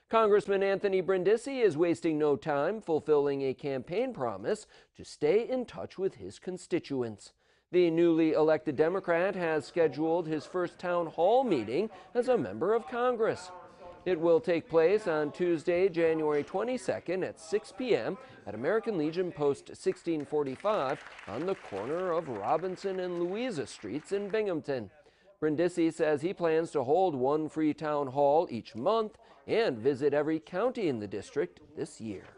Congressman Anthony Brindisi is wasting no time fulfilling a campaign promise to stay in touch with his constituents. The newly elected Democrat has scheduled his first town hall meeting as a member of Congress. It will take place on Tuesday, January 22nd at 6 p.m. at American Legion Post 1645 on the corner of Robinson and Louisa Streets in Binghamton. Brindisi says he plans to hold one free town hall each month and visit every county in the district this year.